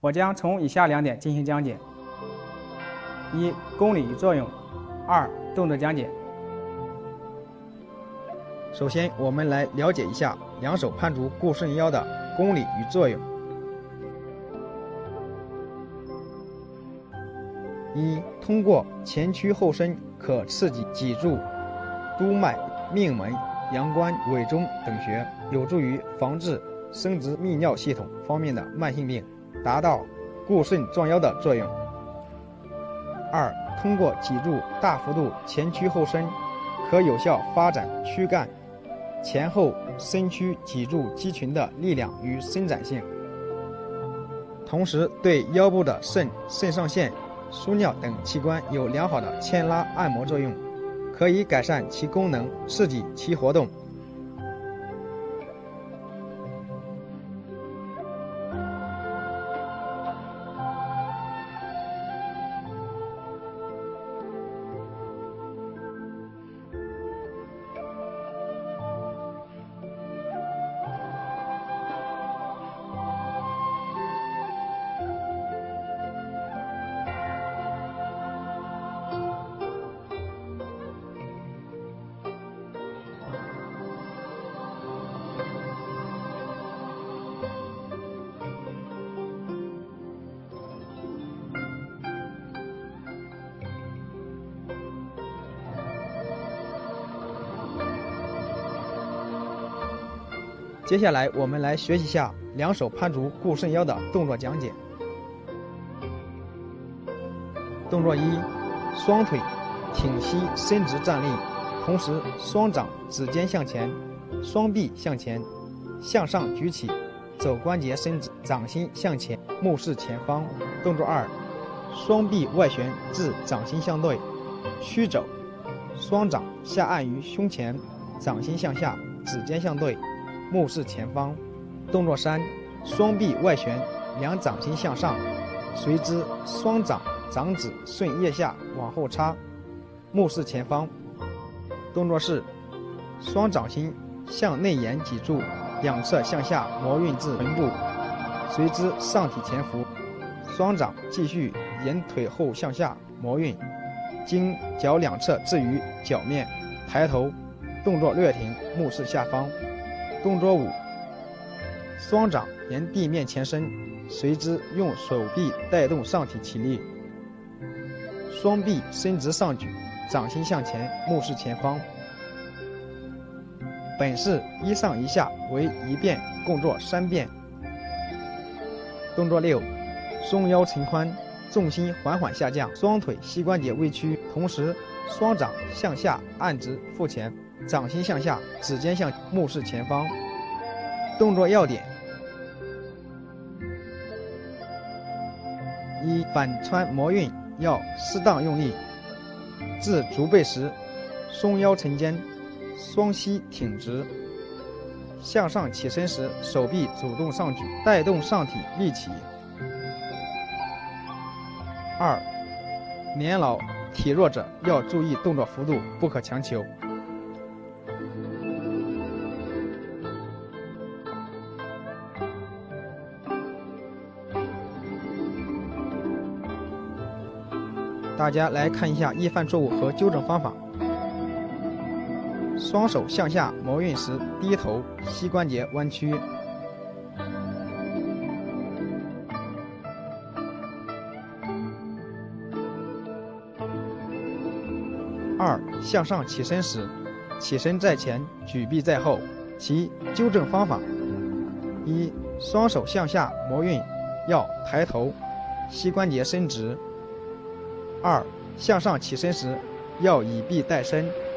我将从以下2点进行讲解：一、公理与作用；二、动作讲解。 首先，我们来了解一下两手攀逐固肾腰的公理与作用。一、通过前屈后伸，可刺激脊柱、督脉、命门、阳关、委中等穴，有助于防治生殖泌尿系统方面的慢性病，达到固肾壮腰的作用。二、通过脊柱大幅度前屈后伸，可有效发展躯干前后伸屈脊柱肌群的力量与伸展性，同时对腰部的肾上腺、输尿等器官有良好的牵拉按摩作用，可以改善其功能，刺激其活动。接下来，我们来学习一下两手攀逐固肾腰的动作讲解。动作一，双腿挺膝伸直站立，同时双掌指尖向前，双臂向前，向上举起，肘关节伸直，掌心向前，目视前方。动作二，双臂外旋至掌心相对，屈肘，双掌下按于胸前，掌心向下，指尖相对，目视前方。动作三，双臂外旋，两掌心向上，随之双掌掌指顺腋下往后插，目视前方。动作四，双掌心向内沿脊柱，两侧向下摩运至臀部，随之上体前伏，双掌继续沿腿后向下摩运，经脚两侧置于脚面，抬头，动作略停，目视下方。动作五，双掌沿地面前伸，随之用手臂带动上体起立，双臂伸直上举，掌心向前，目视前方。本式一上一下为1遍，共做3遍。动作六，松腰沉髋，重心缓缓下降，双腿膝关节微屈，同时双掌向下按直腹前，掌心向下，指尖向目视前方。动作要点：一、反穿摩运要适当用力，至足背时松腰沉肩，双膝挺直，向上起身时手臂主动上举，带动上体立起。二、年老体弱者要注意动作幅度，不可强求。大家来看一下易犯错误和纠正方法。双手向下摩运时低头，膝关节弯曲。二、向上起身时，起身在前，举臂在后。其纠正方法：一、双手向下摩运要抬头，膝关节伸直。二、向上起身时要以臂带身，